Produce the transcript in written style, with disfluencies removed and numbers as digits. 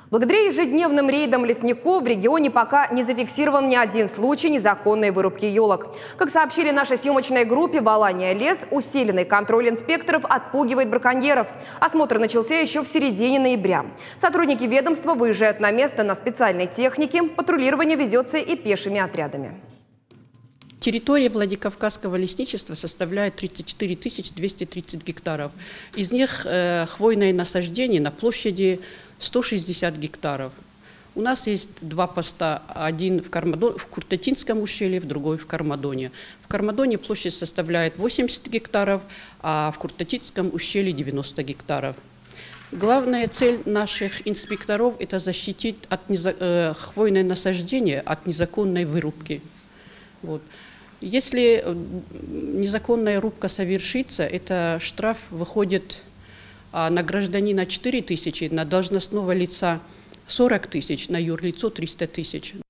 Благодаря ежедневным рейдам лесников в регионе пока не зафиксирован ни один случай незаконной вырубки елок. Как сообщили нашей съемочной группе в Алании лес, усиленный контроль инспекторов отпугивает браконьеров. Осмотр начался еще в середине ноября. Сотрудники ведомства выезжают на место на специальной технике. Патрулирование ведется и пешими отрядами. Территория Владикавказского лесничества составляет 34 230 гектаров. Из них хвойное насаждение на площади 160 гектаров. У нас есть два поста, один в Куртатинском ущелье, другой в Кармадоне. В Кармадоне площадь составляет 80 гектаров, а в Куртатинском ущелье 90 гектаров. Главная цель наших инспекторов – это защитить хвойное насаждение от незаконной вырубки. Вот. Если незаконная рубка совершится, это штраф выходит на гражданина 4 000, на должностного лица 40 000, на юрлицо 300 000.